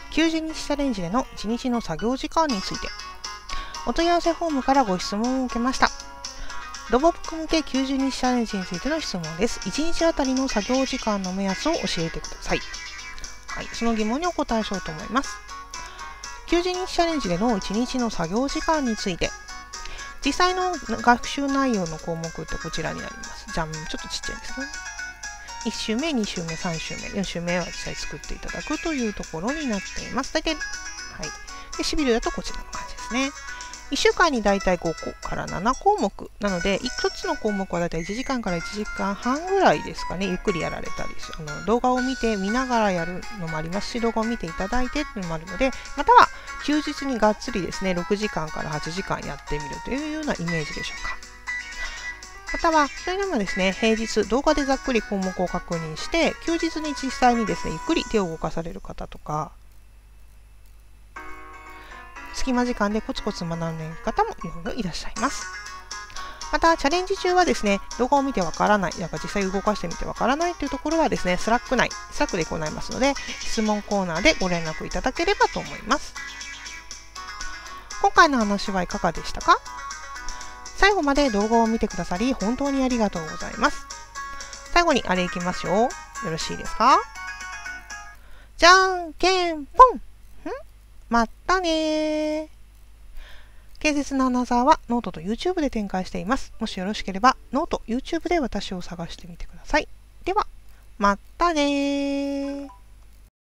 90日チャレンジでの1日の作業時間について、お問い合わせフォームからご質問を受けました。土木向け90日チャレンジについての質問です。1日あたりの作業時間の目安を教えてください。はい、その疑問にお答えしようと思います。90日チャレンジでの1日の作業時間について、実際の学習内容の項目ってこちらになります。じゃん、ちょっとちっちゃいですけどね。1週目、2週目、3週目、4週目は実際作っていただくというところになっています。大体、はい。で、シビルだとこちらの感じですね。1週間にだいたい5個から7項目なので、1つの項目はだいたい1時間から1時間半ぐらいですかね、ゆっくりやられたりする。動画を見ながらやるのもありますし、動画を見ていただいてっていうのもあるので、または休日にがっつりですね、6時間から8時間やってみるというようなイメージでしょうか。または、それでもですね、平日動画でざっくり項目を確認して、休日に実際にですね、ゆっくり手を動かされる方とか、隙間時間でコツコツ学んでいる方もいろいろいらっしゃいます。また、チャレンジ中はですね、動画を見てわからない、実際動かしてみてわからないというところはですね、スラックで行いますので、質問コーナーでご連絡いただければと思います。今回の話はいかがでしたか？最後まで動画を見てくださり、本当にありがとうございます。最後にあれいきますよ。よろしいですか？じゃんけんぽん！まったねー。建設のアナザーはノートと YouTube で展開しています。もしよろしければノート、YouTube で私を探してみてください。では、まったねー。